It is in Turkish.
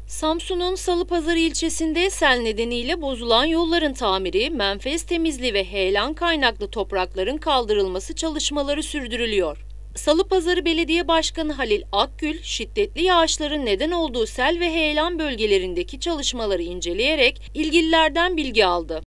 Samsun'un Salıpazarı ilçesinde sel nedeniyle bozulan yolların tamiri, menfez temizliği ve heyelan kaynaklı toprakların kaldırılması çalışmaları sürdürülüyor. Salıpazarı Belediye Başkanı Halil Akgül, şiddetli yağışların neden olduğu sel ve heyelan bölgelerindeki çalışmaları inceleyerek ilgililerden bilgi aldı.